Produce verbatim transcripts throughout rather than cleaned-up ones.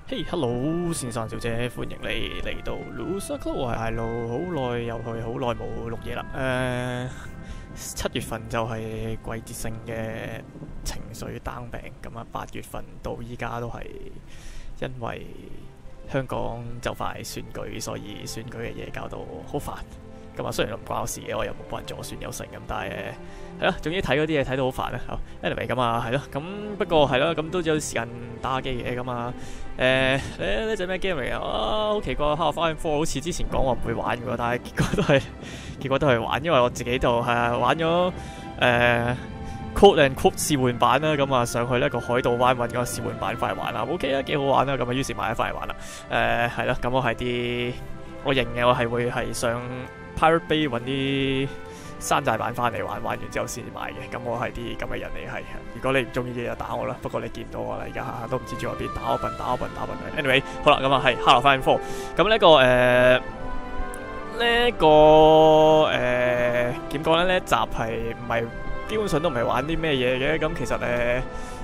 嘿、hey,，hello，先生小姐，歡迎你嚟到 Loser Club，我係艾路，好耐又去，好耐冇錄嘢啦。誒、呃，七月份就係季節性嘅情緒 down 病，咁啊八月份到依家都係因為香港就快選舉，所以選舉嘅嘢搞到好煩。咁啊，雖然唔關我事嘅，我又冇幫人助選有成咁，但係係咯，總之睇嗰啲嘢睇到好煩啊。好 ，anyway 咁啊，係咯，咁不過係咯，咁都有時間打機嘅咁啊。誒，呢呢隻咩 game 嚟啊？啊，好奇怪 ，Half-Life Four 好似之前講話唔會玩嘅，但係結果都係結果都係玩，因為我自己就係、啊、玩咗誒、呃、Code and Code 試玩版啦，咁啊上去呢個海盜灣揾個試玩版翻嚟玩啦 ，OK 啊，幾好玩啦，咁啊於是買咗翻嚟玩啦。誒係咯，咁我係啲我認嘅，我係會係上 Pirate Bay 揾啲山寨版翻嚟玩，玩完之後先買嘅。咁我係啲咁嘅人嚟，係。如果你唔中意嘅就打我啦。不過你見唔到我啦，而家下下都唔知住喺邊，打我笨，打我笨，打我笨。anyway， 好啦，咁啊係 Half-Life Four。咁呢個誒呢個誒點講咧？呢一集係唔係基本上都唔係玩啲咩嘢嘅？咁其實誒、呃，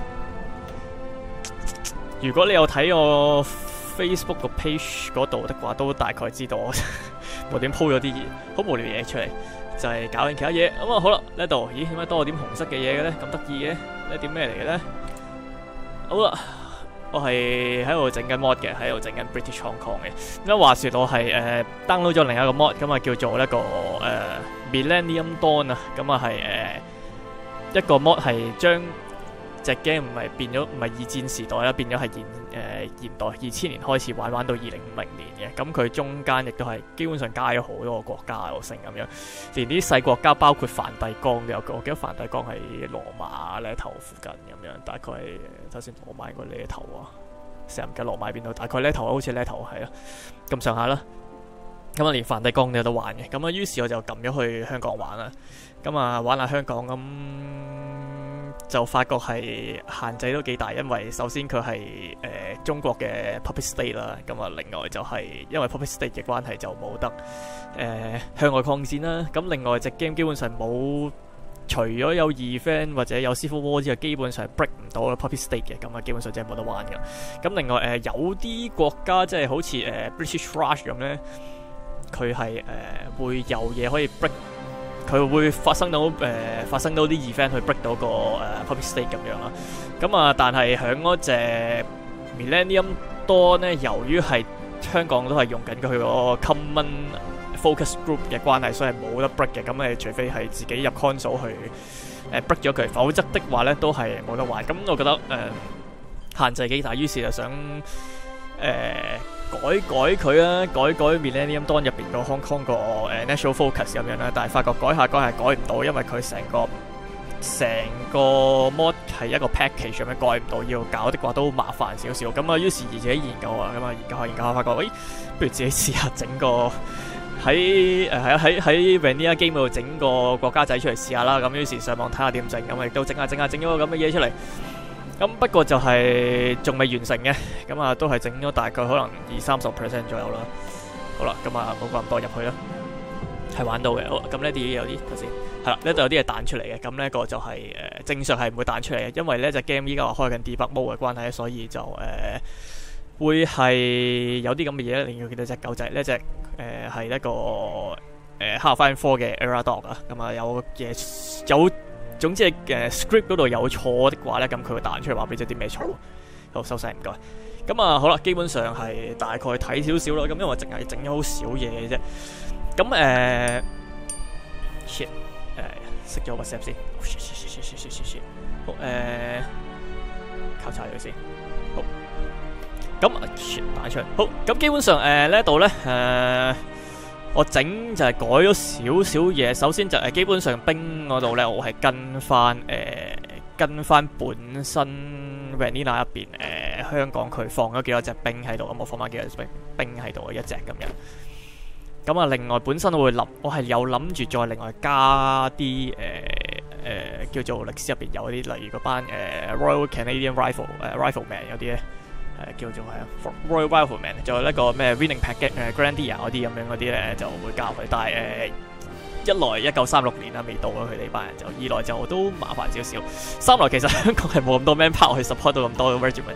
如果你有睇我 Facebook 個 page 嗰度的話，都大概知道我無端鋪咗啲好無聊嘢出嚟。就係搞緊其他嘢咁啊！好啦，呢度咦點解多咗點紅色嘅嘢嘅咧？咁得意嘅呢點咩嚟嘅咧？好啦，我係喺度整緊 mod 嘅，喺度整緊 British Hong Kong 嘅。咁話説我係誒、呃、download 咗另一個 mod，咁啊叫做一個誒、呃、Millennium Dawn 啊，咁啊係誒一個 mod 係將隻 game 唔係變咗唔係二戰時代啦，變咗係現誒、呃、現代二千年開始玩玩到二零五零年嘅，咁佢中間亦都係基本上加咗好多個國家有成咁樣，連啲細國家包括梵蒂岡都有個，我記得梵蒂岡喺羅馬呢頭附近咁樣，大概頭先羅馬應該呢頭啊，成日唔記得羅馬邊度，大概呢頭好似呢頭係啊，咁上下啦。咁啊，連梵蒂岡都有得玩嘅，咁啊，於是我就撳咗去香港玩啦，咁啊玩下香港咁。就發覺係限制都幾大，因為首先佢係誒中國嘅 Puppet State 啦，咁啊另外就係因為 Puppet State 嘅關係就冇得誒、呃、向外擴展啦。咁另外隻 game 基本上冇，除咗有 event 或者有 Civil War 之外，基本上 break 唔到 Puppet State 嘅，咁啊基本上真係冇得玩嘅。咁另外誒、呃、有啲國家即係好似誒、呃、British Raj 咁咧，佢係誒會有嘢可以 break。佢會發生到誒、呃、發生到啲 event 去 break 到個誒、呃、Puppet State 咁樣啦，咁啊但係響嗰隻 Millennium Dawn 咧，由於係香港都係用緊佢個 Common Focus Group 嘅關係，所以係冇得 break 嘅。咁你除非係自己入 console 去誒、呃、break 咗佢，否則的話咧都係冇得玩。咁我覺得誒、呃、限制幾大，於是就想誒。呃改改佢啦，改改 Millennium Dawn 入邊個 Hong Kong 個誒 National Focus 咁樣啦，但係發覺改下改下改唔到，因為佢成個成個 mod 係一個 package 咁樣改唔到，要搞的話都麻煩少少。咁啊，於是而自己研究啊，咁啊研究下研究下，發覺誒、哎，不如自己試下整個喺誒喺喺喺 Vanilla Game 度整個國家仔出嚟試下啦。咁於是上網睇下點整，咁亦都整下整下整咗個咁嘅嘢出嚟。咁不過就係仲未完成嘅，咁啊都係整咗大概可能二三十 percent 左右啦。好啦，咁啊冇咁多入去啦，係玩到嘅。好，咁呢啲有啲頭先係啦，呢度有啲嘢彈出嚟嘅。咁呢個就係、是、誒、呃、正常係唔會彈出嚟嘅，因為呢隻 game 依家話開緊 debug mode 嘅關係，所以就誒、呃、會係有啲咁嘅嘢。另外見到隻狗仔呢隻誒係一個誒 Half-Life Four 嘅 Era Dog 啊，咁啊有嘢有。總之係誒 script 嗰度有錯的話咧，咁佢會彈出嚟話俾你知啲咩錯。好，收晒唔該。咁啊好啦，基本上係大概睇少少啦。咁因為淨係整咗好少嘢嘅啫。咁誒 shit 誒熄咗個 set 先。好誒，交叉咗先。好。咁 shit 彈出嚟。好，咁基本上誒呢度咧誒。我整就係改咗少少嘢，首先就係基本上兵嗰度咧，我係跟翻誒、呃、跟翻本身 Vanilla 入邊誒香港佢放咗幾多隻兵喺度，咁我放翻幾多隻兵兵喺度一隻咁樣。咁啊，另外本身我會諗，我係有諗住再另外加啲誒誒叫做歷史入邊有啲，例如嗰班誒、呃、Royal Canadian Rifle 誒、呃、Rifleman 有啲咧。誒叫做係啊 Royal Rifleman， 仲有一個咩 Winning Packet 誒 Grenadier 嗰啲咁樣嗰啲咧就會加佢，但係誒、呃、一來一九三六年啦未到啊佢哋班人就，二來就都麻煩少少，三來其實香港係冇咁多 manpower 去 support 到咁多 regiment 嘅。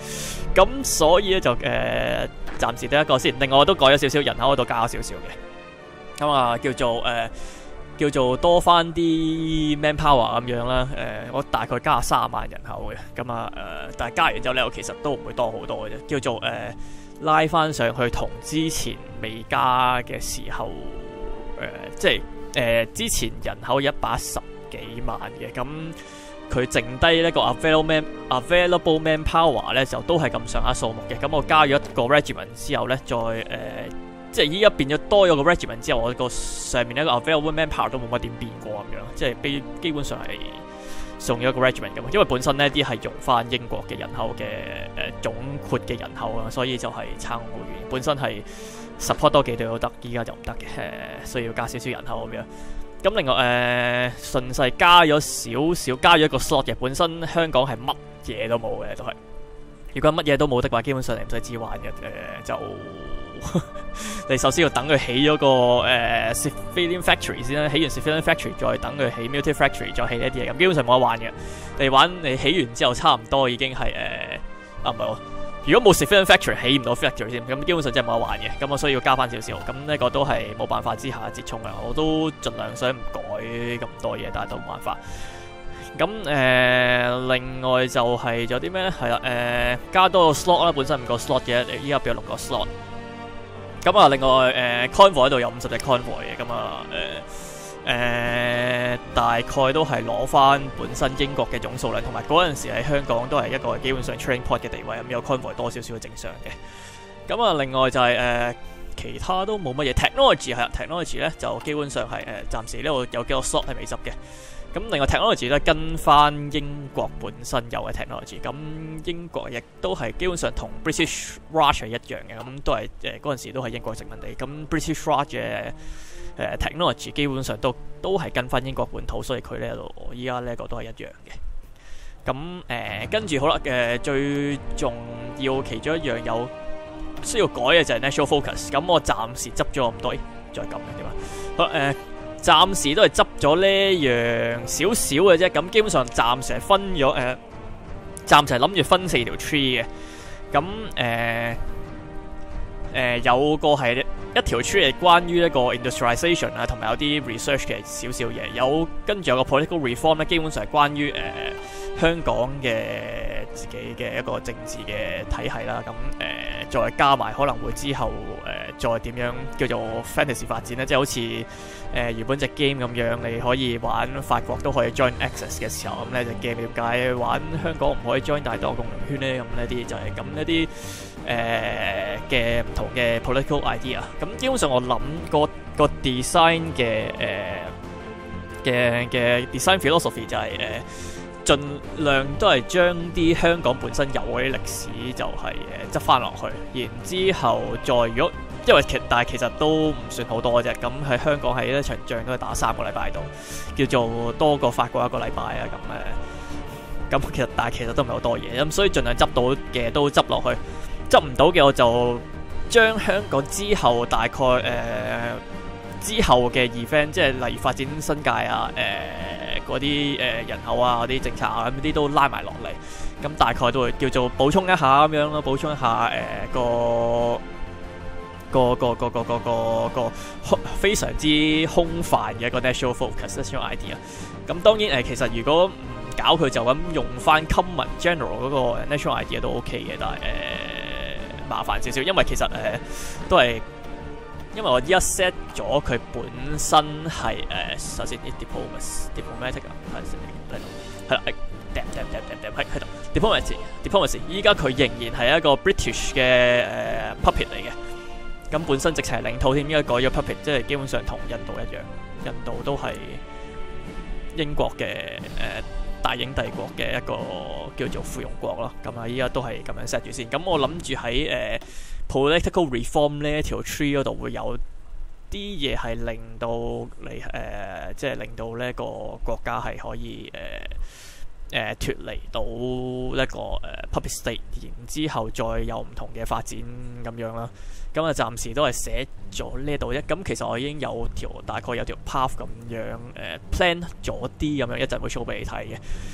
咁所以咧就誒、呃、暫時得一個先。另外我都改咗少少人口嗰度加咗少少嘅，咁啊叫做誒、呃、叫做多翻啲 manpower 咁樣啦。誒、呃、我大概加三十萬人口嘅，咁啊誒但係加完之後咧，我其實都唔會多好多嘅啫，叫做誒、呃、拉翻上去同之前未加嘅時候誒、呃、即係誒、呃、之前人口一百十幾萬嘅，咁佢剩低呢個 available man available manpower 咧就都係咁上下數目嘅。咁我加咗一個 regiment 之後咧，再誒、呃、即係依家變咗多咗個 regiment 之後，我個上面呢個 available manpower 都冇乜點變過咁樣，即係基基本上係送咗一個 regiment 咁。因為本身呢啲係用翻英國嘅人口嘅誒、呃、總括嘅人口啊，所以就係差好遠。本身係 support 多幾隊都得，依家就唔得嘅，誒需要加少少人口咁樣。咁另外誒、呃、順勢加咗少少，加咗一個 slot 嘅。本身香港係乜嘢都冇嘅，都係。如果乜嘢都冇的話，基本上你唔使指玩嘅。誒、呃、就你首先要等佢起咗個誒 civilian factory 先啦，起完 civilian factory 再等佢起 military factory 再起一啲嘢，咁基本上冇得玩嘅。你玩你起完之後差唔多已經係誒、呃、啊唔係喎。如果冇 civilian factory 起唔到 factory 先，咁基本上真係冇得玩嘅。咁我需要加翻少少，咁呢個都係冇辦法之下折衷嘅。我都盡量想唔改咁多嘢，但係都冇辦法。咁誒、呃，另外就係仲有啲咩咧？係啦，誒、呃、加多個 slot 啦，本身五個 slot 嘅，依家變咗六個 slot。咁啊，另外誒、呃、convoy 喺度有五十隻 convoy 嘅，咁啊誒。誒、呃、大概都係攞翻本身英國嘅總數量，同埋嗰陣時喺香港都係一個基本上 training point 嘅地位，咁有 convoy 多少少嘅正常嘅。咁啊，另外就係、是、誒、呃、其他都冇乜嘢 technology 係啦 technology 咧就基本上係誒、呃、暫時呢度有幾個 slot 係未執嘅。咁另外 technology 咧跟翻英國本身有嘅 technology， 咁英國亦都係基本上同 British Raj 係一樣嘅，咁都係誒嗰陣時都係英國殖民地，咁 British Raj 嘅誒 technology 基本上都都係跟翻英國本土，所以佢呢度依家呢個都係一樣嘅。咁誒跟住好啦，誒、呃、最重要其中一樣有需要改嘅就係 national focus。咁我暫時執咗咁多，再撳嘅點啊？好誒、呃，暫時都係執咗呢樣少少嘅啫。咁基本上暫時係分咗誒、呃，暫時係諗住分四條 tree 嘅。咁誒誒有個係。一條 tree 係關於一個 industrialization 啊，同埋有啲 research 嘅少少嘢。有跟住有個 political reform 咧，基本上係關於誒、呃、香港嘅自己嘅一個政治嘅體系啦。咁誒、呃、再加埋可能會之後誒、呃、再點樣叫做 fantasy 發展咧，即係好似誒、呃、原本隻 game 咁樣，你可以玩法國都可以 join access 嘅時候，咁咧隻 game 點解玩香港唔可以 join 大多共融圈咧？咁呢啲就係咁一啲。誒嘅唔同嘅 political idea， 咁基本上我諗個個 design 嘅誒嘅嘅 design philosophy 就係、是、誒、呃、盡量都係將啲香港本身有嗰啲歷史就係誒執翻落去，然之後再如果因為其但係其實都唔算好多啫，咁喺香港係一場仗都係打三個禮拜度，叫做多過法國一個禮拜啊，咁誒咁其實但係其實都唔係好多嘢，咁所以盡量執到嘅都執落去。執唔到嘅我就將香港之後大概誒、呃、之後嘅 event， 即係例如發展新界啊、誒嗰啲誒人口啊、嗰啲政策啊咁啲都拉埋落嚟，咁大概都會叫做補充一下咁樣咯，補充一下誒、呃、個個個個個個個個非常之空泛嘅一個 national focus、national idea。咁當然誒、呃，其實如果唔搞佢就咁用翻 common general 嗰個 national idea 都 OK 嘅，但係誒。呃麻煩少少，因為其實誒、呃、都係，因為我依家 set 咗佢本身係誒、呃，首先啲 diplomacy，diplomatic 啊，係係啦，係，dap dap dap dap dap 喺喺度 diplomacy，diplomacy， 依家佢仍然係一個 British 嘅誒、呃、puppet 嚟嘅，咁本身直情係領土添，依家改咗 puppet， 即係基本上同印度一樣，印度都係英國嘅誒。呃大英帝國嘅一個叫做附庸國咯，咁啊依家都係咁樣 set 住先。咁我諗住喺誒 political reform 呢一條 tree 嗰度會有啲嘢係令到你誒、呃，即係令到呢個國家係可以誒誒脫離到一個誒、呃、puppet state， 然之後再有唔同嘅發展咁樣啦。咁啊暫時都係寫咗呢度啫。咁其實我已經有條大概有條 path 咁樣誒、呃、plan 咗啲咁樣，一陣會 show 俾你睇嘅。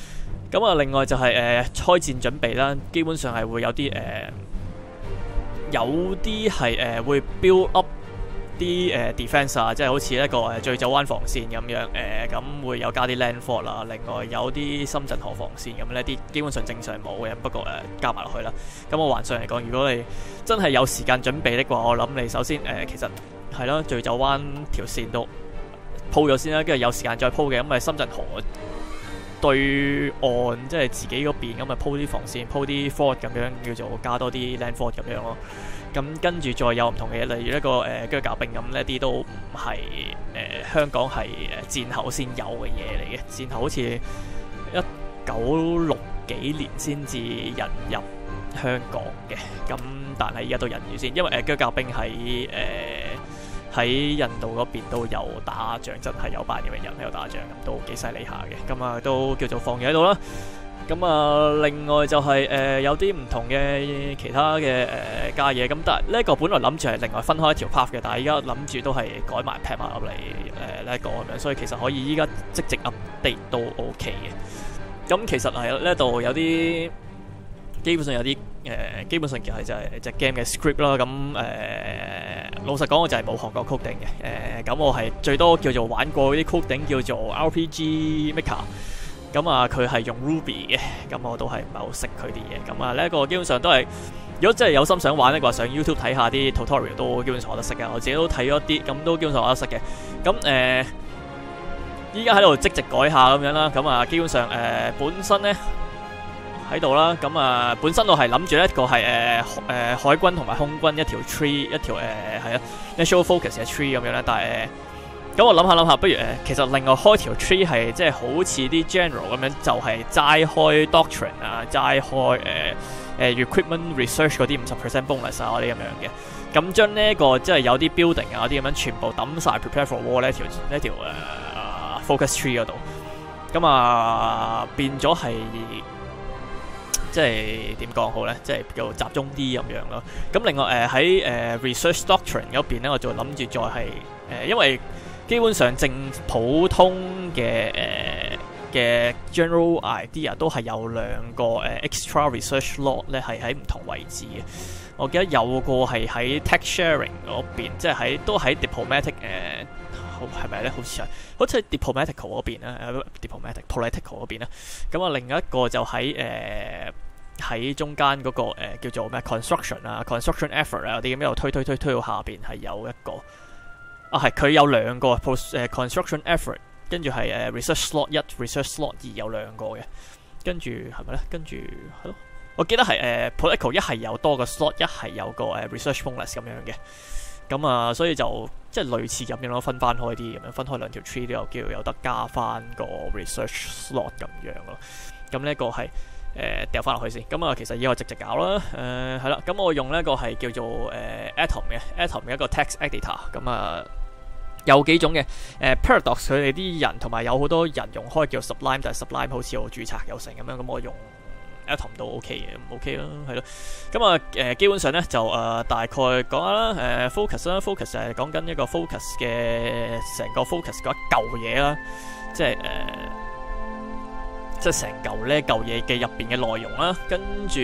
咁啊，另外就係、是、誒、呃、開戰準備啦，基本上係會有啲誒、呃、有啲係誒會 build up 啲誒、呃、defence 啊，即係好似一個誒醉酒灣防線咁樣誒，咁、呃、會有加啲 landfort 啦，另外有啲深圳河防線咁呢啲基本上正常冇嘅，不過誒、呃、加埋落去啦。咁我橫上嚟講，如果你真係有時間準備的話，我諗你首先誒、呃、其實係咯，醉酒灣條線都鋪咗先啦，跟住有時間再鋪嘅，咁咪深圳河對岸即係自己嗰邊咁咪鋪啲防線，鋪啲 fort 咁樣，叫做加多啲 landfort 咁樣咯。咁跟住再有唔同嘅嘢，例如一個誒鋸甲兵咁呢啲都唔係誒香港係誒戰後先有嘅嘢嚟嘅，戰後好似一九六幾年先至引入香港嘅，咁但係依家都引住先，因為誒鋸甲兵喺誒喺印度嗰邊都有打仗，真係有班咁嘅人喺度打仗，咁都幾犀利下嘅，咁啊都叫做放咗喺度啦。咁啊，另外就係、是、誒、呃、有啲唔同嘅其他嘅誒、呃、加嘢，咁但係呢一個本來諗住係另外分開一條 path 嘅，但係依家諗住都係改埋劈埋入嚟誒呢一個咁樣，所以其實可以依家即即 update 都 OK 嘅。咁其實係呢度有啲基本上有啲誒、呃，基本上其實就係隻 game 嘅 script 啦。咁誒、呃、老實講，我就係冇學過 coding 嘅。誒咁我係最多叫做玩過啲 coding 叫做 R P G Maker。咁啊，佢係用 Ruby 嘅，咁我都係唔係好識佢啲嘢。咁啊，呢一個基本上都係，如果真係有心想玩嘅話，上 YouTube 睇下啲 tutorial 都基本上學得識嘅。我自己都睇咗啲，咁都基本上學得識嘅。咁誒，依家喺度即席改下咁樣啦。咁啊，基本上誒、呃、本身咧喺度啦。咁啊，本身我係諗住一個係誒誒海軍同埋空軍一條 tree， 一條誒係啊 national focus 嘅 tree 咁樣咧，但係誒。呃咁我諗下諗下，不如誒、呃，其實另外開條 tree 係即係好似啲 general 咁樣，就係、是、齋開 doctrine 啊，齋開誒誒、呃、equipment research 嗰啲五十 percent bonus 啊嗰啲咁樣嘅。咁將呢一個即係有啲 building 啊嗰啲咁樣，全部抌晒 prepare for war 呢條呢條誒、呃、focus tree 嗰度。咁啊變咗係即係點講好咧？即係叫集中啲咁樣咯。咁另外誒喺誒 research doctrine 嗰邊咧，我就諗住再係誒、呃，因為基本上正普通嘅誒嘅 general idea 都係有兩個誒、呃、extra research slot 咧，係喺唔同位置嘅。我記得有個係喺 tech sharing 嗰邊，即係喺都喺 diplomatic 誒、呃，好係咪咧？好似係好似係 diplomatical 嗰邊啦、呃、，diplomatic political 嗰邊啦。咁啊，另一個就喺誒喺中間嗰、那個、呃、叫做咩 construction 啊 ，construction effort 啊嗰啲咁一路推推推推到下邊係有一個。啊，係佢有兩個 post 誒 construction effort， 跟住係誒 research slot 一、research slot 二有兩個嘅，跟住係咪咧？跟住係咯，我記得係誒、呃、political 一係有多個 slot， 一係有個誒、呃、research bonus 咁樣嘅，咁啊，所以就即係類似咁樣咯，分翻開啲咁樣，分開兩條 tree 都有機會有得加翻個 research slot 咁樣咯。咁呢一個係誒掉翻落去先，咁啊其實以後直直搞啦，誒係啦，咁我用呢一個係叫做誒、呃、Atom 嘅 Atom 嘅一個 text editor，咁啊。有幾種嘅誒、呃、Paradox 佢哋啲人同埋有好多人用開叫 Sublime， 但係 Sublime 好似我註冊有成咁樣，咁我用 Atom 都 OK 嘅，咁 OK 啦，係咯。咁啊誒基本上咧就誒、呃、大概講下啦，誒、呃、Focus 啦 ，Focus 係講緊一個 Focus 嘅成個 Focus 嗰一嚿嘢啦，即係誒、呃、即係成嚿呢嚿嘢嘅入邊嘅內容啦，跟住。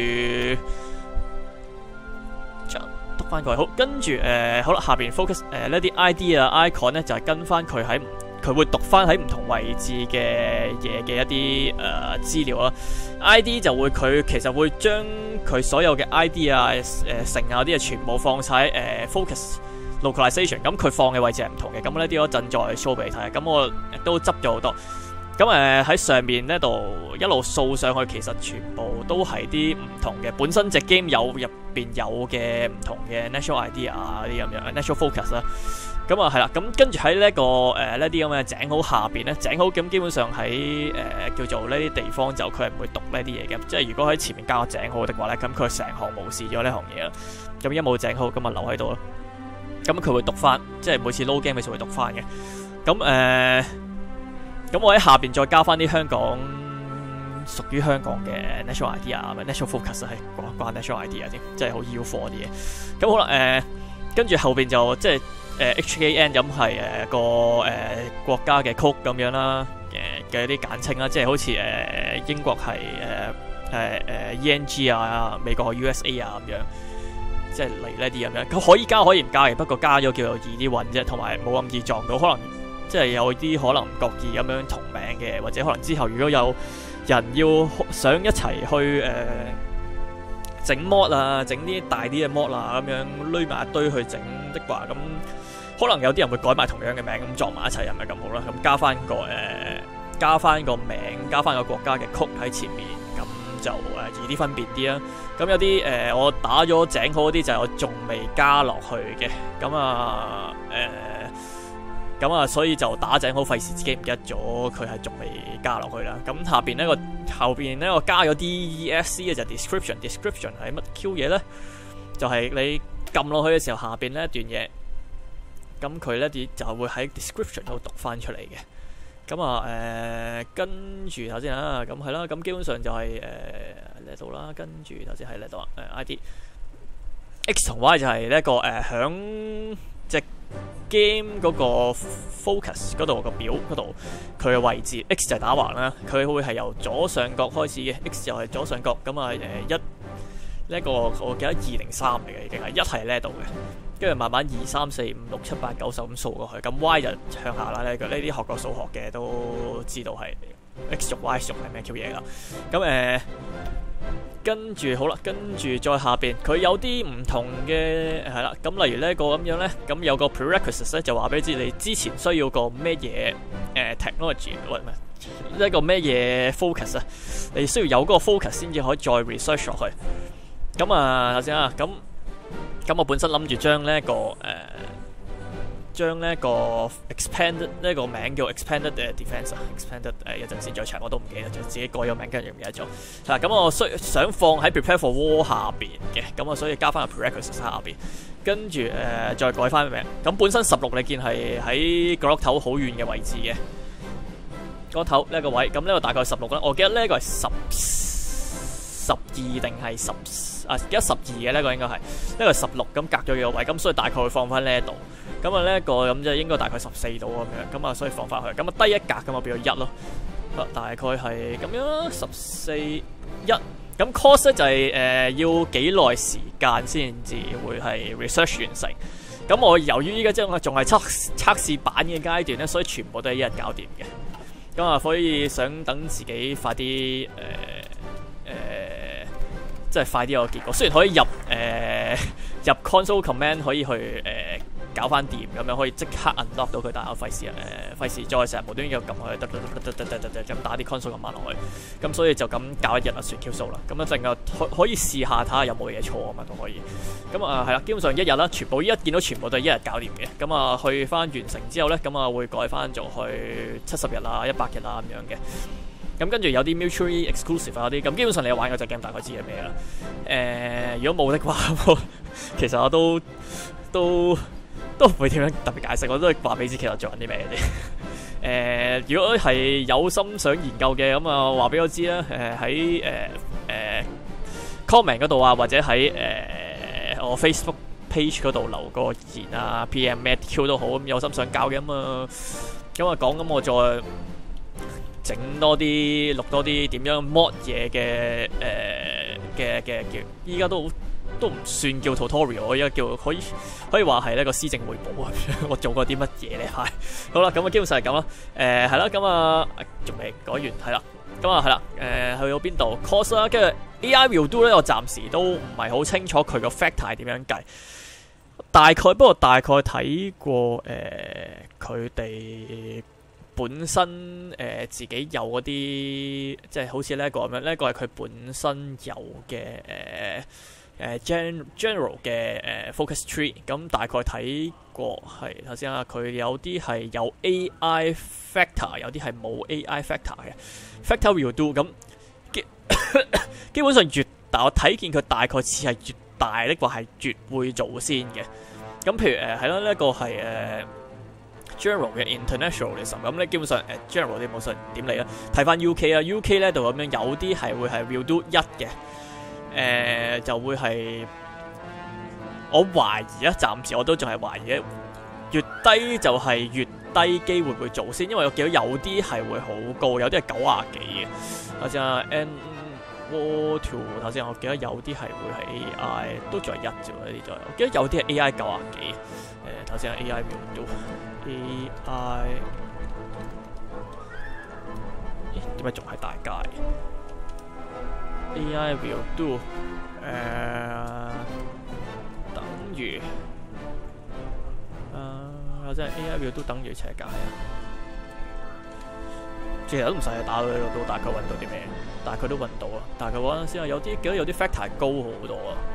讀翻佢好，跟住誒、呃、好啦，下邊 focus 誒呢啲 I D 啊 icon 咧就係、是、跟翻佢喺佢會讀翻喺唔同位置嘅嘢嘅一啲誒、呃、資料啦。I D 就會佢其實會將佢所有嘅 I D 啊誒、呃、成啊啲嘢全部放晒喺誒、呃、focus localization， 咁佢放嘅位置係唔同嘅。咁呢啲嗰陣再 show 俾你睇，咁我都執咗好多。咁誒喺上面呢度一路掃上去，其實全部都係啲唔同嘅，本身隻 game 有入邊有嘅唔同嘅 national idea 啊啲咁樣 national focus 啦。咁啊係啦，咁跟住喺呢一個誒呢啲咁嘅井號下邊咧，井號咁基本上喺誒、呃、叫做呢啲地方就佢係唔會讀呢啲嘢嘅，即係如果喺前面加個井號的話咧，咁佢成行無視咗呢行嘢啦。咁一冇井號咁啊留喺度咯。咁佢會讀翻，即係每次 load game 佢就會讀翻嘅。咁誒。呃咁我喺下邊再加翻啲香港屬於香港嘅 national idea， national focus 係關關 national idea 添，即係好要貨啲嘢。咁好啦，誒、呃，跟住後邊就即係誒 H K N 咁係誒個誒國家嘅 code 咁樣啦。誒嘅一啲簡稱啦，即係好似誒、呃、英國係誒誒誒 E N G 啊，美國係 U S A 啊咁樣，即係嚟呢啲咁樣。佢可以加可以唔加嘅，不過加咗叫做易啲揾啫，同埋冇咁易撞到，可能即係有啲可能唔覺意咁樣同名嘅，或者可能之後如果有人要想一齊去誒。呃整 mod 啊，整啲大啲嘅 mod 啊，咁樣攏埋一堆去整的話，咁可能有啲人會改埋同樣嘅名，咁撞埋一齊又唔係咁好啦。咁加翻個誒、呃，加翻個名，加翻個國家嘅曲喺前面，咁就誒、呃、易啲分辨啲啦。咁有啲誒、呃，我打咗井號嗰啲就係我仲未加落去嘅，咁啊誒。呃咁啊，所以就打井好費事自己唔記得咗，佢係仲未加落去啦。咁下邊呢個後邊呢個加咗 D E S C 嘅就係 description，description 係乜 Q 嘢咧？就係、是、你撳落去嘅時候，下邊呢一段嘢，咁佢咧啲就會喺 description 度讀翻出嚟嘅。咁啊誒，跟住頭先啊，咁係啦，咁基本上就係誒呢度啦，跟住頭先係呢度啊，誒 I D X 同 Y 就係呢一個誒響即 game 嗰個 focus 嗰度個表嗰度，佢嘅位置 X 就係打橫啦，佢會係由左上角開始嘅 ，X 又係左上角，咁啊誒一呢一個我記得二零三嚟嘅已經係一係呢度嘅，跟住慢慢二三四五六七八九十咁掃過去，咁 Y 就向下啦。呢呢啲學過數學嘅都知道係 X 軸 Y 軸係咩 Q 嘢啦。咁誒。呃跟住好啦，跟住再下邊，佢有啲唔同嘅係啦。咁例如呢一個咁樣咧，咁有個 prerequisites 咧，就話俾你知你之前需要個咩嘢誒 technology，喂唔係一個咩嘢 focus 啊？你需要有嗰個 focus 先至可以再 research 落去。咁啊，頭先啊，咁咁我本身諗住將呢一個誒。呃將呢一個 expanded 呢個名叫 expanded defense 啊 ，expanded 誒一陣先再 check，我都唔記得咗，自己改咗名跟住唔記得咗。嗱咁我需想放喺 prepare for war 下邊嘅，咁啊所以加翻個 prerequisites 下邊，跟住誒、呃、再改翻名。咁本身十六你見係喺角落頭好遠嘅位置嘅，角落頭呢一個位，咁呢個大概十六啦。我記得呢個係十十二定係十啊，記得十二嘅呢個應該係呢個十六，咁隔咗幾個位，咁所以大概會放翻呢一度。咁啊呢一個咁就應該大概十四度咁樣，咁啊所以放翻去，咁啊低一格咁啊變咗一咯，大概係咁樣十四一。咁 course 咧就係、是、誒、呃、要幾耐時間先至會係 research 完成。咁我由於依家即係我仲係測測試版嘅階段咧，所以全部都係一日搞掂嘅。咁啊，所以想等自己快啲誒誒，即係快啲有個結果。雖然可以入誒、呃、入 console command 可以去誒。呃搞翻掂咁樣可以即刻 unlock 到佢，但係我費事誒費事再成日無端端又撳佢，得得得得得得得咁打啲 console 咁慢落去，咁所以就咁搞一日啊，算 Q 數啦。咁一陣間可可以試下睇下有冇嘢錯啊嘛，都可以。咁啊係啦，基本上一日啦，全部依一見到全部都係一日搞掂嘅。咁啊去翻完成之後咧，咁啊會改翻做去七十日啊、一百日啊咁樣嘅。咁跟住有啲 mutually exclusive 啊啲，咁基本上你玩嗰隻 game 大概知係咩啦。誒、呃，如果冇的話，其實我都都。都唔會點樣特別解釋，我都係話俾你知其實做緊啲咩嘅。誒，如果係有心想研究嘅，咁啊話俾我知啦。誒喺誒誒 comment 嗰度啊，或者喺誒、呃、我 Facebook page 嗰度留個言啊 ，P M at Q 都好。咁有心想教嘅咁啊，咁啊講咁我再整多啲，錄多啲點樣 mod 嘢嘅誒嘅嘅叫，依家都。都唔算叫 tutorial， 我而家叫可以可以話係呢個施政彙報啊！我做過啲乜嘢咧？係好啦，咁啊基本上係咁啦。誒係啦，咁啊仲未講完，係啦，咁啊係啦。誒、呃、去到邊度 course 啦，跟住 A I will do 咧，我暫時都唔係好清楚佢個 factor 係點樣計。大概不過大概睇過誒佢哋本身誒、呃、自己有嗰啲，即係好似呢一個咁樣，呢一個係佢本身有嘅誒。呃誒 gen general 嘅誒、uh, focus tree， 咁大概睇過係頭先啊，佢有啲係有 A I factor， 有啲係冇 A I factor 嘅 factor will do， 咁基基本上越大，我睇見佢大概似係越大呢個係越會做先嘅。咁譬如誒係咯，呢一個係誒 general 嘅 internationalism， 咁咧基本上誒、uh, general 啲冇信點理啦。睇翻 U K 啊 ，U K 咧度咁樣有啲係會係 will do 一嘅。誒、呃、就會係，我懷疑啊，暫時我都仲係懷疑，越低就係越低機會唔會做先？因為我見到有啲係會好高，有啲係九廿幾嘅。頭先啊 N War Two 頭先我記得有啲係會係 A I 都仲係一啫喎，呢啲左右。我記得有啲係 A I 九廿幾。誒頭先係 A I 秒到 A I， 咦點解仲係大街 ？A I will do 誒、呃、等於誒或者係 A I will do 等於斜街啊！其實都唔使打到呢個都大概揾到啲咩，但係佢都揾到啊！但係佢嗰陣時有啲記得有啲 factor 高好多啊！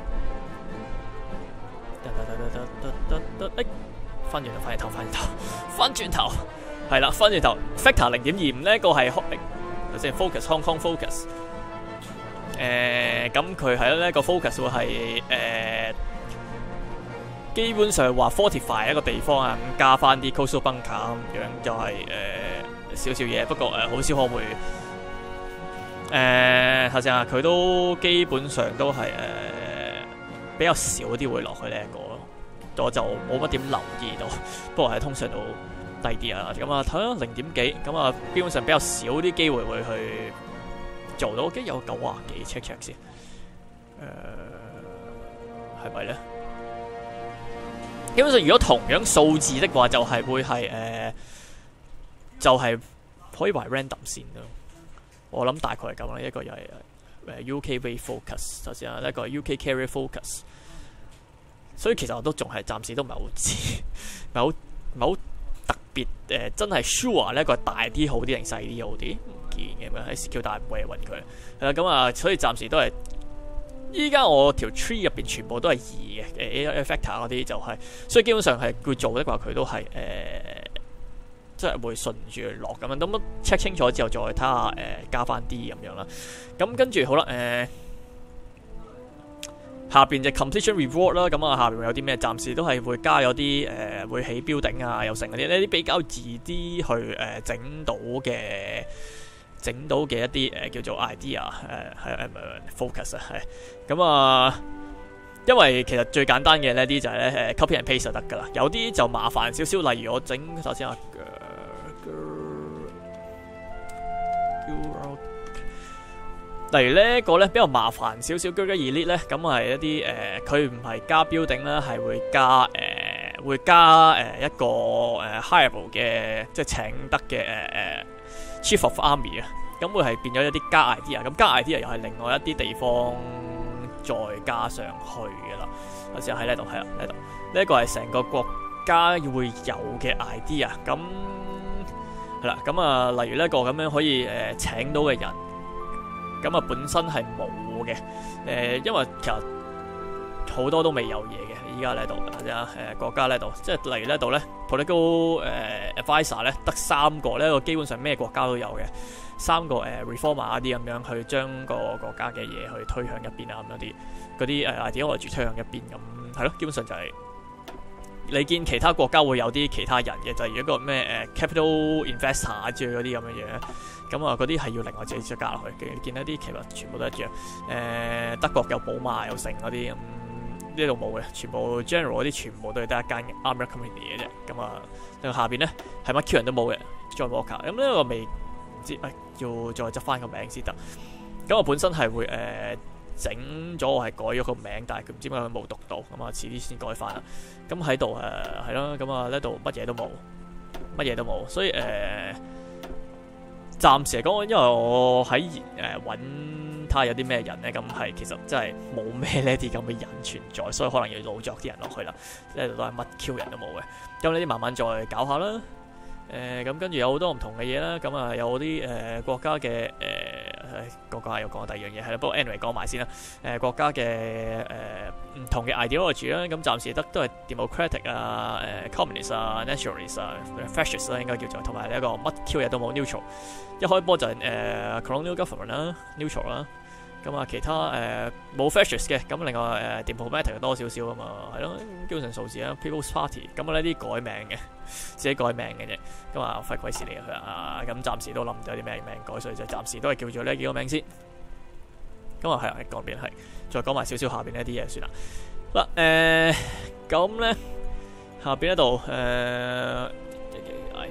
得得得得得得得誒！翻轉頭，翻轉頭，翻轉頭，翻轉頭，係啦，翻轉頭 factor 零點二五呢個係頭先 focus Hong Kong focus。誒咁佢係呢個 focus 會係誒、呃、基本上話 fortify 一個地方啊，咁加翻啲 coastal bunker 咁樣就係誒少少嘢，不過誒好、呃、少可會誒頭先啊，佢、呃、都基本上都係誒、呃、比較少啲會落去呢、這、一個，我就冇乜點留意到，不過係通常都低啲啊，咁啊睇下零點幾，咁啊基本上比較少啲機會會去做到，我記得有九廿幾 check check 先，誒係咪咧？基本上如果同樣數字的話，就係、是、會係誒、呃，就係、是、可以話 random 線咯。我諗大概係咁啦，一個又係誒 U K Wave Focus， 首先啊，一個 U K Carrier Focus。所以其實我都仲係暫時都唔係好知，唔係好唔係好特別誒、呃，真係 sure 呢個大啲好啲定細啲好啲？唔見嘅咩喺 S Q 大唔會揾佢係啦，咁啊，所以暫時都係依家我條 tree 入邊全部都係二嘅誒 A I factor 嗰啲就係、是，所以基本上係佢做的話佢都係誒，即、呃、係會順住落咁樣，咁 check 清楚之後再睇下誒加翻啲咁樣啦。咁跟住好啦誒。呃下邊就 completion reward 啦，咁啊下邊有啲咩？暫時都係會加有啲誒、呃、會起 building 啊，又成嗰啲呢啲比較易啲去誒整、呃、到嘅整到嘅一啲誒、呃、叫做 idea 誒係誒 focus 啊係咁啊，因為其實最簡單嘅呢啲就係咧誒 copy and paste 就得噶啦，有啲就麻煩少少，例如我整首先啊。例如呢個咧比較麻煩少少 Georgia Elite 咧，咁係一啲誒，佢唔係加 building 啦，係會加誒、呃，會加誒、呃、一個誒 hireable 嘅，即係請得嘅誒誒、呃、Chief of Army 啊，咁會係變咗一啲加 idea，咁加 idea 又係另外一啲地方再加上去嘅啦。有時喺呢度係啦，呢度呢一個係成個國家會有嘅 idea，咁係啦，咁啊，例如呢個咁樣可以誒、呃、請到嘅人。咁啊，本身係冇嘅，誒、呃，因為其實好多都未有嘢嘅，依家呢度，或者誒國家呢度，即係例如呢度咧 political 誒 advisor 咧得三個，呢個基本上咩國家都有嘅，三個誒、呃、reformer 啲咁樣去將個國家嘅嘢去推向一邊啊，咁樣啲嗰啲誒 ideology 推向一邊咁，係咯，基本上就係、是、你見其他國家會有啲其他人嘅，就係、是、一個咩誒、呃、capital investor 之類嗰啲咁嘅嘢。咁啊，嗰啲係要另外自己再加落去嘅。見到啲其實全部都一樣。誒、呃，德國有寶馬有成嗰啲咁，呢度冇嘅，全部 general 嗰啲全部都係得一間 armor company 嘅啫。咁啊，另外下邊咧係乜 Q 人都冇嘅 John Walker。咁呢個未唔知，誒、哎、要再執翻個名先得。咁我本身係會誒整咗，呃、我係改咗個名，但係佢唔知點解佢冇讀到。咁啊，遲啲先改翻啦。咁喺度誒係咯，咁啊呢度乜嘢都冇，乜嘢都冇，所以誒。呃暫時嚟講，因為我喺誒揾睇下有啲咩人咧，咁係其實真係冇咩呢啲咁嘅人存在，所以可能要老作啲人落去啦。呢度都係乜 Q 人都冇嘅，咁呢啲慢慢再搞下啦。誒咁跟住有好多唔同嘅嘢啦，咁啊有啲誒、呃、國家嘅誒、呃、國家又講第二樣嘢係啦，不過 anyway 講埋先啦。誒、呃、國家嘅誒唔同嘅 ideology 啦，咁暫時得都係 democratic 啊、誒、呃、communist 啊、nationalist 啊、fascist 啦應該叫做，同埋呢一個乜 Q 嘢都冇 neutral。一開波就係、是、誒、呃、colonial government 啦 neutral 啦。咁啊，其他誒冇、呃、fascist 嘅，咁另外誒、呃、diplomatic 多少少啊嘛，係咯，基本上數字啦 ，People's Party，咁啊呢啲改名嘅，自己改名嘅啫，咁啊費鬼事嚟佢啊，咁暫時都諗唔到啲咩名改，所以就暫時都係叫做呢幾個名先。咁啊係啊，講邊係，再講埋少少下邊呢啲嘢算啦。嗱誒，咁咧下邊呢度誒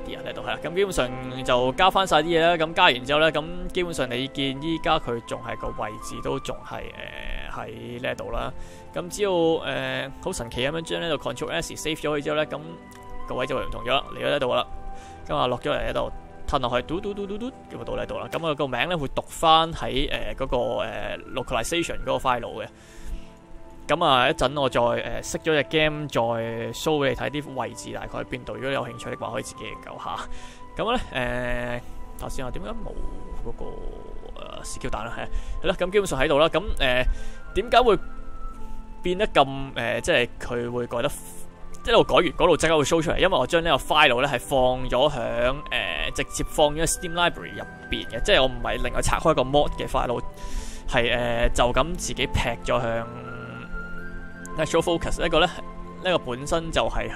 D 啊，呢度係啦。咁基本上就加翻晒啲嘢啦。咁加完之後咧，咁基本上你見依家佢仲係個位置都仲係誒喺呢度啦。咁只要誒好神奇咁樣將呢度 Control S save 咗佢之後咧，咁個位就會唔同咗啦，嚟咗呢度啦。咁啊落咗嚟呢度，褪落去，嘟嘟嘟嘟嘟，咁到呢度啦。咁啊個名咧會讀翻喺誒嗰個誒 localization 嗰個 file 嘅。咁啊一陣我再誒熄咗隻 game，再 show 俾你睇啲位置大概喺邊度。如果你有興趣的話，可以自己研究下。咁咧誒，頭先我點解冇嗰個誒 skill 彈啦？係係啦，咁基本上喺度啦。咁誒點解會變得咁誒、呃？即係佢會改得一路改完嗰度即刻會 show 出嚟，因為我將呢個 file 咧係放咗響誒直接放咗 Steam Library 入邊嘅，即係我唔係另外拆開個 mod 嘅 file， 係誒、呃、就咁自己劈咗向 Natural Focus 呢個咧，呢、呢個本身就係響誒誒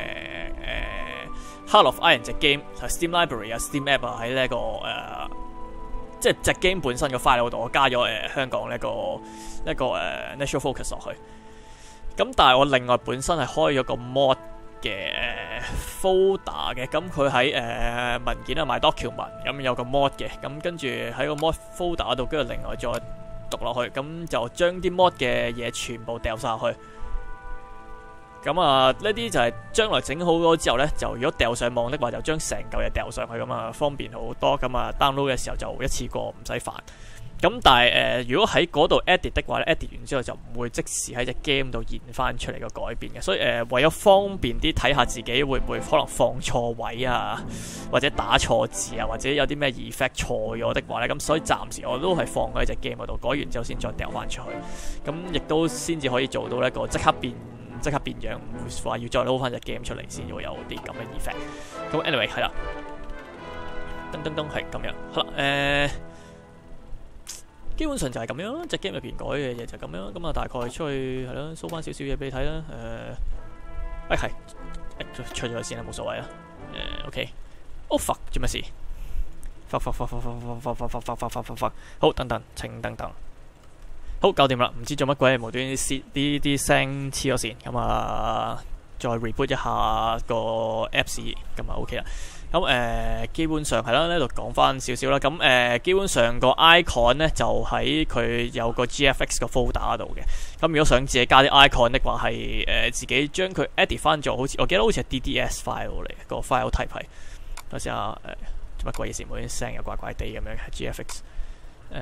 Heart of Iron 隻 game Steam Library 啊 Steam App 啊喺呢個誒、呃、即係隻 game 本身個 file 度，我加咗誒、呃、香港呢、呢個呢、呢個誒、呃、Natural Focus 落去。咁但係我另外本身係開咗個 mod 嘅 folder 嘅，咁佢喺誒文件啊 My Document 咁有個 mod 嘅，咁跟住喺個 mod folder 度，跟住另外再讀落去，咁就將啲 mod 嘅嘢全部掉晒去。咁啊呢啲就係將來整好咗之後呢，就如果掉上網的話，就將成嚿嘢掉上去，咁啊方便好多。咁啊 download 嘅時候就一次過唔使煩。咁但係誒、呃，如果喺嗰度 edit 的話咧 ，edit 完之後就唔會即時喺隻 game 度現翻出嚟個改變嘅，所以誒、呃、為咗方便啲睇下自己會唔會可能放錯位啊，或者打錯字啊，或者有啲咩 effect 錯咗的話咧，咁所以暫時我都係放喺隻 game 嗰度，改完之後先再掉翻出去，咁亦都先至可以做到一個即刻變即刻變樣，唔會話要再撈翻隻 game 出嚟先會有啲咁嘅 effect。咁 anyway 係啦，噔噔噔係咁樣，好啦誒。呃基本上就係咁樣啦，隻 game 入邊改嘅嘢就係咁樣，咁啊大概出去係啦 show 翻少少嘢俾你睇啦，誒，誒係，出咗先啦，冇所謂啦，誒 OK，哦 fuck 做咩事 ？fuck fuck fuck fuck fuck fuck fuck fuck fuck fuck fuck，好等等，請等等，好搞掂啦，唔知做乜鬼無端端啲啲啲聲黐咗線，咁啊再 reboot 一下個 Apps， 咁啊 OK 啦。咁誒、呃、基本上係啦，呢度講翻少少啦。咁誒、呃、基本上個 icon 咧就喺佢有個 G F X 個 folder 度嘅。咁如果想自己加啲 icon 的話，係誒、呃、自己將佢 edit 翻做好似我記得好似係 D D S file 嚟，個 file type 係。等下誒做乜鬼嘢事？冇啲聲又怪怪地咁樣嘅 G F X。誒、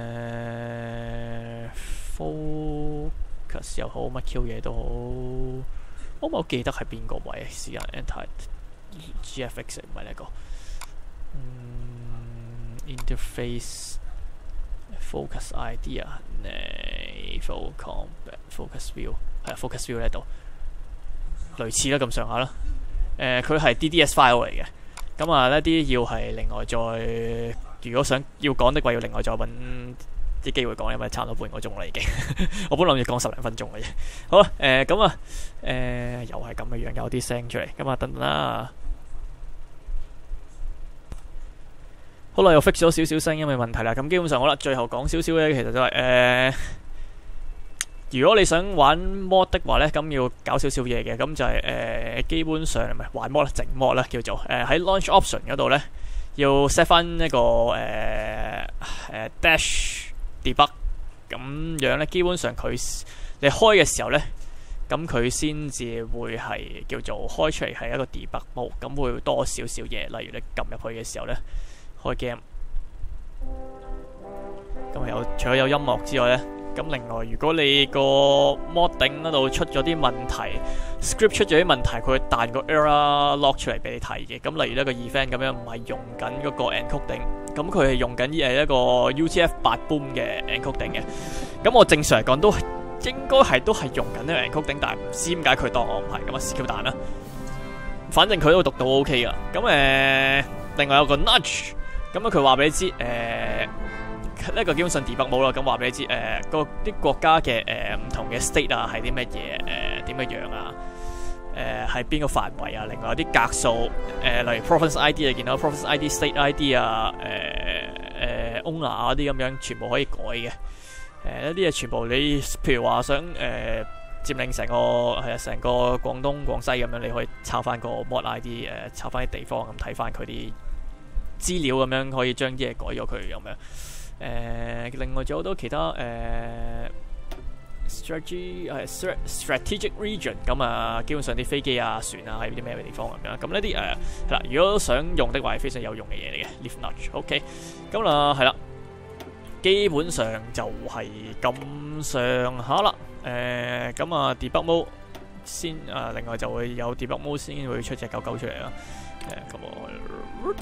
呃、focus 又好，乜 Q 嘢都好，我冇記得係邊個位時間 enter。G F X 唔係呢個，嗯 ，interface focus idea 呢 full combat focus view 係 focus view 呢度，類似啦咁上下啦。誒，佢係 D D S file 嚟嘅，咁啊呢啲要係另外再，如果想要講的話，要另外再揾啲機會講，因為差唔多半個鐘啦已經。我本諗住講十零分鐘嘅啫。好啦，誒咁啊，誒又係咁嘅樣，有啲聲出嚟，咁啊等等啦。好啦，又 fix 咗少少聲音嘅問題啦。咁基本上好啦，最後講少少咧，其實就係、是、誒、呃，如果你想玩 mod 的話咧，咁要搞少少嘢嘅。咁就係、是、誒、呃，基本上唔係玩 mod 啦，整 mod 啦，叫做誒喺、呃、launch option 嗰度咧，要 set 翻一個誒誒、呃呃、dash debug 咁樣咧。基本上佢你開嘅時候咧，咁佢先至會係叫做開出嚟係一個 debug mode，咁會多少少嘢，例如你撳入去嘅時候咧。開 game，咁有除咗有音樂之外咧，咁另外如果你個 modding 嗰度出咗啲問題 ，script 出咗啲問題，佢會彈個 error log 出嚟俾你睇嘅。咁例如呢個 event 咁樣唔係用緊嗰個 encoding，咁佢係用緊誒一個 U T F 八 boom 嘅 encoding 嘅。咁我正常嚟講都應該係都係用緊呢個 encoding，但係唔知點解佢當我唔係咁啊 skill 彈啦。反正佢都讀到 OK 噶。咁誒、呃，另外有個 nudge。咁啊，佢話俾你知，誒、呃、呢、這個基本上 debug 冇啦。咁話俾你知，誒、呃、個啲國家嘅誒唔同嘅 state 啊，係啲乜嘢，誒點樣樣啊，誒係邊個範圍啊？另外有啲格數，誒、呃、例如 province I D 你見到 province I D、state I D 啊，誒、呃、誒 owner 啊啲咁樣，全部可以改嘅。誒一啲嘢全部你，譬如話想誒佔領成個係啊成個廣東廣西咁樣，你可以抄翻個 mod I D 誒、呃，抄翻啲地方咁睇翻佢啲資料咁樣，可以將啲嘢改咗佢咁樣。誒、呃，另外仲有好多其他誒。呃 strategy 係 strategic region 咁啊，基本上啲飛機啊、船啊喺啲咩地方咁樣。咁呢啲誒係啦，如果想用的話係非常有用嘅嘢嚟嘅 Leaf Nudge。OK， 咁啦係啦，基本上就係咁上下啦。誒咁啊 debug mode 先啊，另外就會有 debug mode 先會出隻狗狗出嚟啦。誒咁我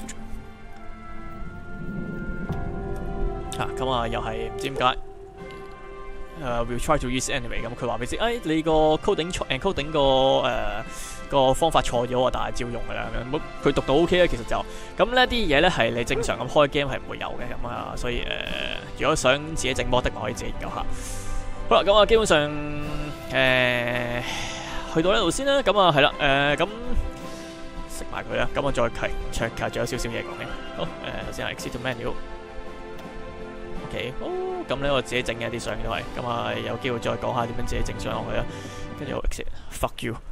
嚇咁啊，又係唔知點解。誒、uh, will try to use anyway 咁，佢話俾你知，誒你個 coding encoding 個誒個方法錯咗啊，但係照用㗎啦咁樣。佢讀到 OK 咧，其實就咁呢啲嘢咧係你正常咁開 game 係唔會有嘅咁啊，所以誒、呃、如果想自己整 mod 的話，可以自己研究下。好啦，咁啊基本上誒、呃、去到呢度先啦。咁啊係啦，誒咁食埋佢啦。咁我再提卓仲有少少嘢講嘅。好誒，頭先係 exit to menu。OK， 好，咁咧我自己整嘅啲相都係，咁啊有機會再講下點樣自己整相落去啦。跟住我 exit fuck you，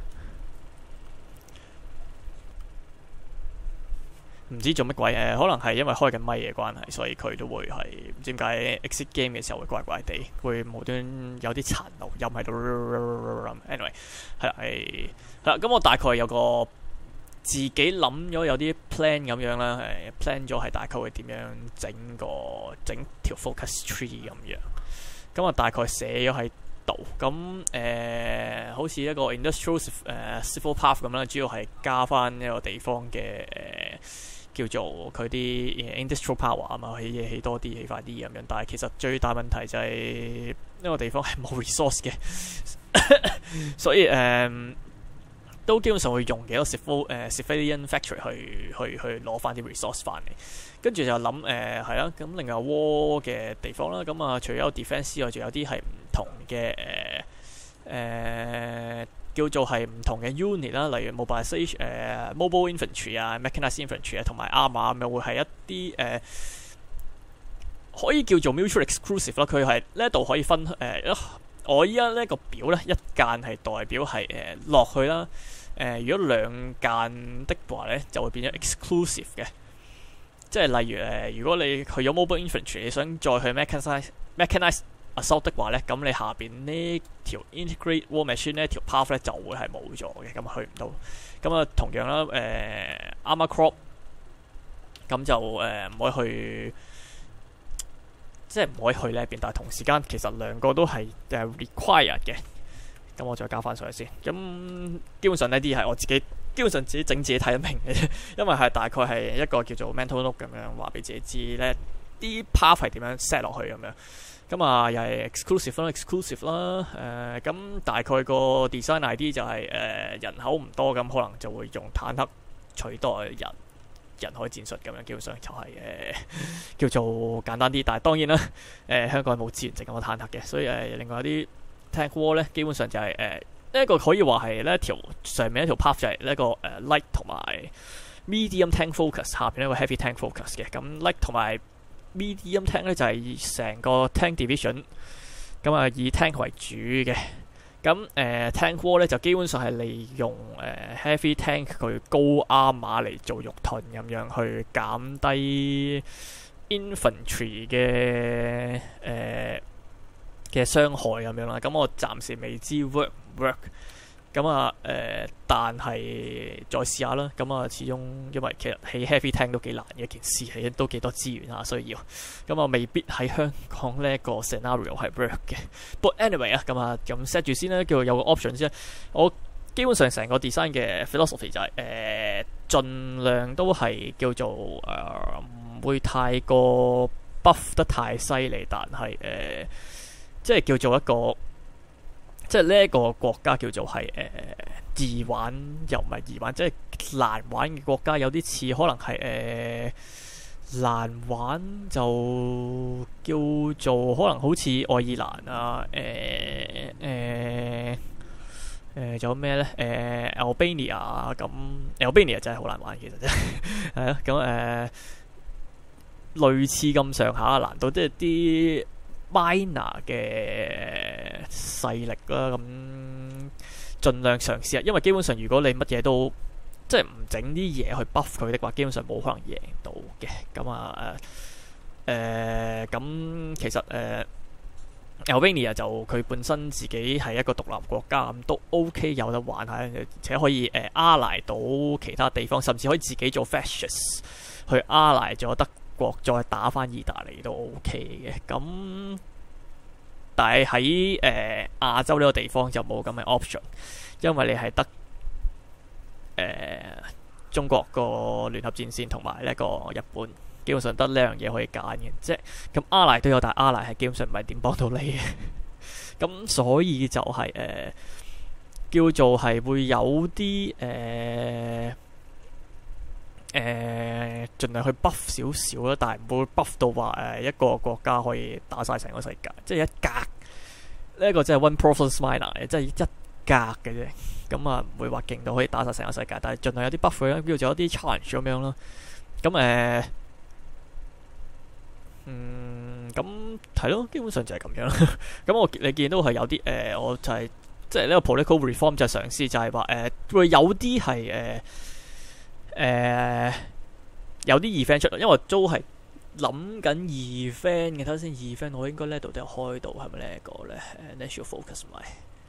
唔知做乜鬼誒，可能係因為開緊咪嘅關係，所以佢都會係唔知點解 exit game 嘅時候會怪怪地，會無端有啲殘留音喺度。anyway 係啦，係係啦，咁我大概有個自己諗咗有啲 plan 咁樣啦，誒 plan 咗係大概會點樣整個整條 focus tree 咁樣，咁啊大概寫咗喺度，咁誒、呃、好似一個 industrial 誒、uh, civil path 咁啦，主要係加翻一個地方嘅誒、呃、叫做佢啲 industrial power 啊嘛，起嘢起多啲，起快啲咁樣，但係其實最大問題就係呢個地方係冇 resource 嘅，所以誒。呃都基本上會用幾多 civil 誒 civilian factory 去去去攞翻啲 resource 翻嚟，跟住就諗誒係啦，咁另外 war 嘅地方啦，咁啊除咗有 defense 之外，仲有啲係唔同嘅誒誒叫做係唔同嘅 unit 啦，例如 mobilization 誒、呃、mobile infantry 啊、mechanized infantry 啊，同埋 armor 咁樣會係一啲誒、呃、可以叫做 mutual exclusive 啦，佢係呢度可以分誒、呃，我依家呢個表咧一間係代表係誒落去啦。誒、呃，如果兩間的話咧，就會變咗 exclusive 嘅，即係例如誒、呃，如果你去咗 mobile infantry，你想再去 mechanized mechanized assault 的話咧，咁你下邊呢條 integrate war machine 呢條 path 咧就會係冇咗嘅，咁去唔到。咁啊，同樣啦，誒、呃、armor crop，咁就誒唔、呃、可以去，即係唔可以去呢邊，但係同時間其實兩個都係誒 required 嘅。咁我再交翻上去先。咁基本上呢啲係我自己，基本上自己整自己睇得明嘅啫。因為係大概係一個叫做 mental note 咁樣話俾自己知咧，啲 path 係點樣 set 落去咁樣。咁啊，又係 exclusive 啦 ，exclusive 啦。誒、呃，咁大概個 design I D 就係、是、誒、呃、人口唔多，咁可能就會用坦克取代人人海戰術咁樣。基本上就係、是、誒、呃、叫做簡單啲。但係當然啦，誒、呃、香港係冇資源整咁多坦克嘅，所以誒、呃、另外一啲。Tank War 咧，基本上就係誒呢一個可以話係呢一條上面一條 path 就係呢、這個誒、呃、light 同埋 medium tank focus， 下邊一個 heavy tank focus 嘅。咁 light 同埋 medium tank 咧就係、是、成個 tank division， 咁啊以 tank 為主嘅。咁誒、呃、Tank War 咧就基本上係利用誒、呃、heavy tank 佢高 armor 嚟做肉盾咁樣去減低 infantry 嘅誒。呃嘅傷害咁樣啦，咁我暫時未知 work 唔 work，咁啊誒，但係再試下啦。咁啊，始終因為其實起 heavy tank 都幾難嘅一件事，係都幾多資源啊需要，咁啊未必喺香港呢一個 scenario 係 work 嘅。But anyway 啊，咁啊咁 set 住先啦，叫做有個 option 先。我基本上成個 design 嘅 philosophy 就係、是、誒、呃，盡量都係叫做誒唔、呃、會太過 buff 得太犀利，但係誒。呃即係叫做一個，即係呢一個國家叫做係誒、呃、易玩又唔係易玩，即係難玩嘅國家有啲似，可能係誒、呃、難玩就叫做可能好似愛爾蘭啊，誒誒誒仲有咩咧？誒 Albania 咁 Albania 真係好難玩，其實真係係啊，咁誒、呃、類似咁上下難度，即係啲。minor 嘅勢力啦，咁盡量嘗試啊，因為基本上如果你乜嘢都即係唔整啲嘢去 buff 佢的話，基本上冇可能贏到嘅。咁啊誒誒咁其實誒、呃、Albania 就佢本身自己係一個獨立國家，咁都 OK 有得玩下，而且可以誒 ally 到其他地方，甚至可以自己做 fascist 去 ally 咗德國，再打翻意大利都 OK 嘅。咁但係喺誒亞洲呢個地方就冇咁嘅 option，因為你係得誒、呃、中國個聯合戰線同埋呢個日本，基本上得呢樣嘢可以揀嘅，即係咁 ally 都有，但係 ally 係基本上唔係點幫到你嘅。咁所以就係、是、誒、呃、叫做係會有啲誒誒盡量去 buff 少少啦，但係唔會 buff 到話誒、呃、一個國家可以打晒成個世界，即係一格呢一、這個真係 one province minor 嘅，即係一格嘅啫。咁啊唔會話勁到可以打晒成個世界，但係盡量有啲 buff 啦，叫做有啲 challenge 咁樣咯。咁誒。呃嗯，咁係咯，基本上就係咁樣。咁我你見到係有啲誒、呃，我就係、是、即係呢個 political reform 就係嘗試就係話誒，會有啲係誒誒有啲 event 出，因為都係諗緊 event 嘅。睇下先 event， 我應該呢度都有開到，係咪呢一個咧 ？National Focus 咪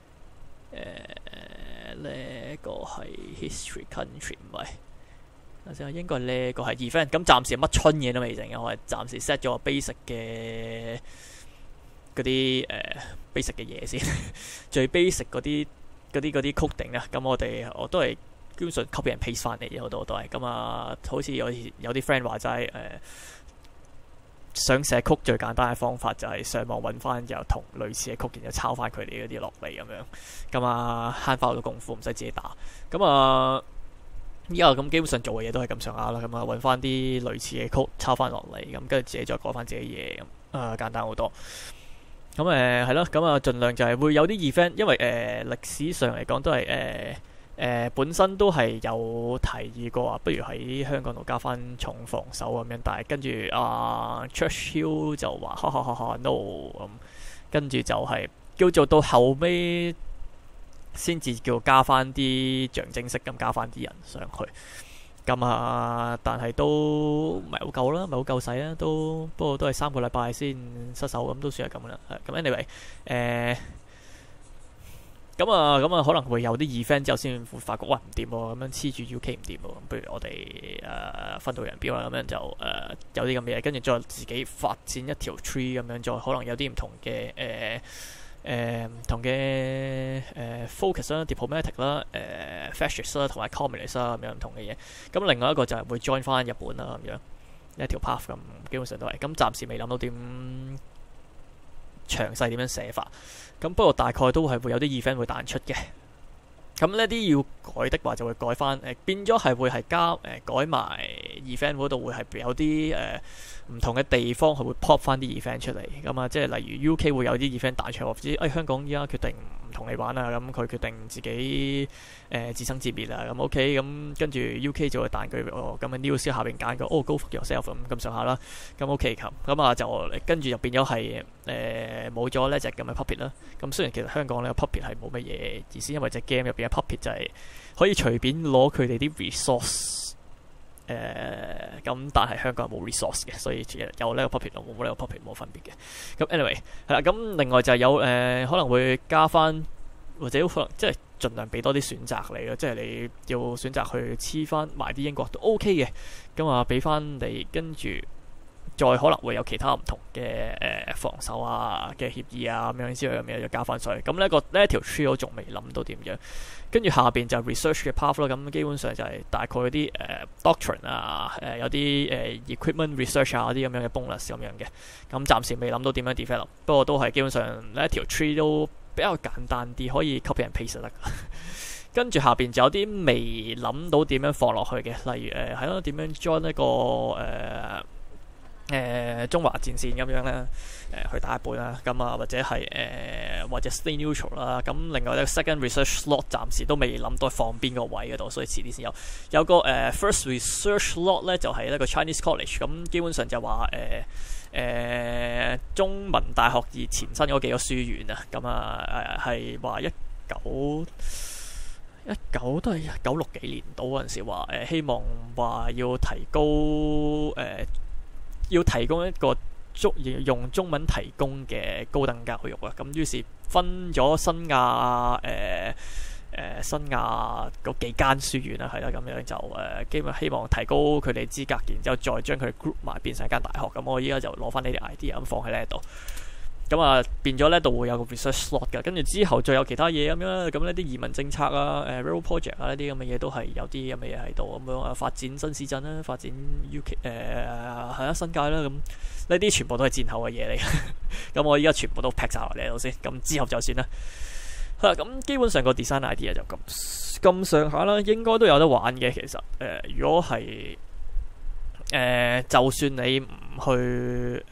誒呢個係 History Country 唔係。應該呢個係 event， 咁暫時乜春嘢都未整嘅，我係暫時 set 咗個 basic 嘅嗰啲誒 basic 嘅嘢先，最 basic 嗰啲嗰啲嗰啲 coding 啊，咁我哋我都係基本上 copy and paste 翻嚟嘅，好多都係咁啊。好似有有啲 friend 話齋誒，想寫曲最簡單嘅方法就係上網揾翻又同類似嘅曲，然後抄翻佢哋嗰啲落嚟咁樣，咁啊慳翻好多功夫，唔使自己打，咁啊。依家咁基本上做嘅嘢都係咁上下啦，咁啊揾翻啲類似嘅曲抄翻落嚟，咁跟住自己再改翻自己嘢，咁、呃、啊簡單好多。咁誒係咯，咁啊盡量就係會有啲 event，因為誒、呃、歷史上嚟講都係誒誒本身都係有提議過啊，不如喺香港度加翻重防守咁樣，但係跟住啊 Churchill 就話哈哈哈哈 no 咁，跟住就係叫做到後尾。先至叫加翻啲象徵式咁加翻啲人上去，咁啊，但係都唔係好夠啦，唔係好夠使啦，都不過都係三個禮拜先失手，咁都算係咁啦。咁 anyway，誒、呃，咁啊，咁啊，可能會有啲 event 之後先會發覺，哇唔掂喎，咁樣黐住 U K 唔掂喎，不如我哋誒、呃、分道揚鑣啦，咁樣就誒、呃、有啲咁嘅嘢，跟住再自己發展一條 tree 咁樣，再可能有啲唔同嘅誒。呃誒唔、呃、同嘅誒、呃、focus 啦、diplomatic 啦、誒、呃、fascist 啦同埋 communist 啦咁樣唔同嘅嘢。咁另外一個就係會 join 翻日本啦咁樣一條 path 咁，基本上都係。咁暫時未諗到點詳細點樣寫法。咁不過大概都係會有啲 event 會彈出嘅。咁呢啲要改的話就會改翻誒、呃，變咗係會係加誒、呃、改埋 event 嗰度會係有啲誒唔同嘅地方係會 pop 翻啲 event 出嚟咁啊，即係例如 U K 會有啲 event 彈出，或者誒香港依家決定唔同你玩啊，咁佢決定自己誒、呃、自生自滅啊，咁 OK，咁跟住 U K 就會彈佢哦咁嘅 news 下邊揀個哦 go for yourself 咁咁上下啦，咁 OK 咁咁啊就跟住就變咗係誒冇咗呢隻咁嘅 puppet 啦。咁雖然其實香港呢個 puppet 係冇乜嘢意思，因為隻 game 入邊嘅 puppet 就係可以隨便攞佢哋啲 resource。誒咁，但係香港係冇 resource 嘅，所以有呢個 puppet 同冇呢個 puppet 冇分別嘅。咁 anyway 係啦，咁另外就係有誒、呃、可能會加翻，或者可能即係盡量俾多啲選擇你咯，即係你要選擇去黐翻埋啲英國都 OK 嘅。咁啊，俾翻你跟住再可能會有其他唔同嘅誒、呃、防守啊嘅協議啊咁樣之類咁樣就加翻上去。咁呢、這個呢一條 tree 我仲未諗到點樣。跟住下邊就 research 嘅 path 啦，咁基本上就係大概嗰啲誒 doctrine 啊，誒、呃、有啲誒、呃、equipment research 啊啲咁樣嘅 bonus 咁樣嘅，咁暫時未諗到點樣 develop， 不過都係基本上呢一條 tree 都比較簡單啲，可以 copy and paste 就得。跟住下邊就有啲未諗到點樣放落去嘅，例如誒係咯點樣 join 一個誒。呃誒、呃、中華戰線咁樣咧，誒、呃、去打日本啦，咁啊或者係誒、呃、或者 stay neutral 啦，咁另外咧 second research slot 暫時都未諗到放邊個位嗰度，所以遲啲先有。有個誒、呃、first research slot 咧就係、是、一個 Chinese college，咁基本上就話誒誒中文大學而前身嗰幾個書院啊，咁啊誒係話一九一九都係一九六幾年度嗰陣時話誒、呃，希望話要提高誒、呃，要提供一個中用中文提供嘅高等教育啊。咁於是分咗新亞誒。呃誒、呃、新亞嗰幾間書院啦，係啦，咁樣就誒基本希望提高佢哋資格，然之後再將佢 group 埋變成一間大學。咁我依家就攞翻呢啲 idea 咁放喺呢度，咁啊變咗呢度會有個 research slot 㗎。跟住之後再有其他嘢咁樣，咁呢啲移民政策啊、誒、呃、rail project 啊呢啲咁嘅嘢都係有啲咁嘅嘢喺度，咁樣啊發展新市鎮啦，發展 U K 誒係啊新界啦，咁呢啲全部都係戰後嘅嘢嚟。咁我依家全部都劈晒落嚟度先，咁之後就算啦。咁、嗯、基本上個 design idea 就咁咁上下啦，應該都有得玩嘅。其實誒、呃，如果係誒、呃，就算你唔去誒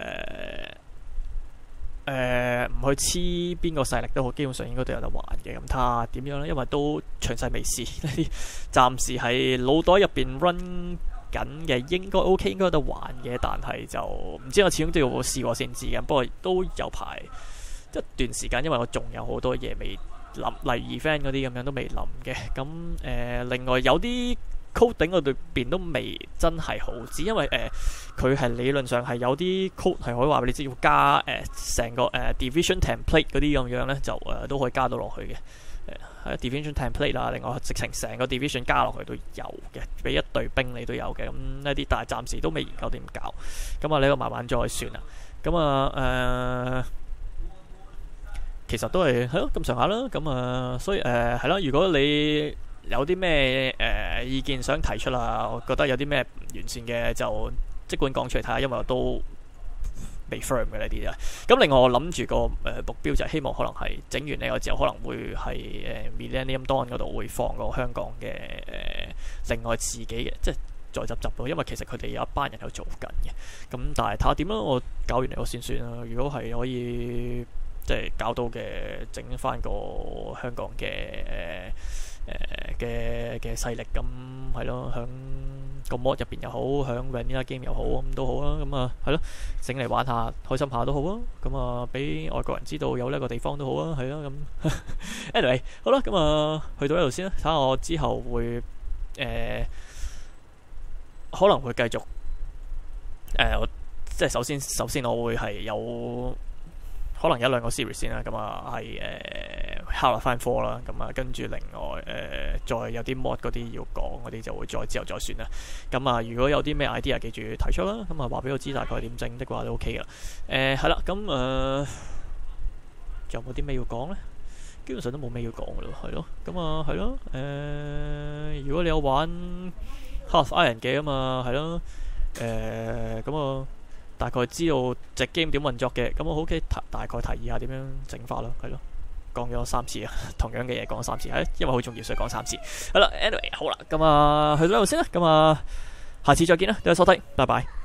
誒唔去黐邊個勢力都好，基本上應該都有得玩嘅。咁睇下點樣咧？因為都詳細未試，呢啲暫時係腦袋入邊 run 緊嘅，應該 OK， 應該有得玩嘅。但係就唔知，我始終都要試過先知嘅。不過都有排一段時間，因為我仲有好多嘢未諗，例如 event 嗰啲咁樣都未諗嘅。咁誒、呃，另外有啲 coding 嗰度邊都未真係好知，因為誒佢係理論上係有啲 code 係可以話俾你知要加誒成、呃、個誒、呃、division template 嗰啲咁樣咧，就誒、呃、都可以加到落去嘅。誒、呃、division template 啦，另外直情成個 division 加落去都有嘅，俾一隊兵你都有嘅。咁呢啲但係暫時都未研究點搞，咁啊呢個慢慢再算啦。咁啊誒。呃其實都係係咯咁上下啦，咁啊，所以誒係咯。如果你有啲咩誒意見想提出啦，我覺得有啲咩唔完善嘅，就即管講出嚟睇下，因為我都未 firm 嘅呢啲啊。咁另外我諗住個誒、呃、目標就係希望可能係整完呢個之後，可能會係誒、呃、Millennium Dawn 嗰度會放個香港嘅誒、呃、另外自己嘅，即係再執執咯。因為其實佢哋有一班人喺度做緊嘅，咁但係睇下點啦。我搞完嚟我先算啦。如果係可以。即係搞到嘅，整翻個香港嘅誒誒嘅嘅勢力，咁係咯，響個 mod 入邊又好，響 Vanilla Game 又好，咁都好啦。咁啊係咯，整嚟玩下，開心下都好啊。咁啊，俾外國人知道有呢個地方都好啊。係咯，咁 anyway 好啦，咁啊去到呢度先啦。睇下我之後會誒、呃、可能會繼續誒、呃，即係首先首先我會係有。可能一兩個 series 先啦，咁啊係誒 Heart of Iron four啦，咁啊跟住另外誒、呃、再有啲 mod 嗰啲要講嗰啲就會再之後再算啦。咁啊如果有啲咩 idea 記住提出啦，咁啊話俾我知大概點整的話都 OK 噶啦。誒係啦，咁誒仲有冇啲咩要講咧？基本上都冇咩要講噶咯，係咯。咁啊係咯，誒、呃、如果你有玩 Heart of Iron 嘅啊嘛，係咯，誒咁啊。大概知道隻 game 點運作嘅，咁我好嘅大概提議下點樣整法咯，係咯，講咗三次啊，同樣嘅嘢講三次，係因為好重要所以講三次。好啦 ，anyway 好啦，咁啊去到呢度先啦，咁啊下次再見啦，多謝收睇，拜拜。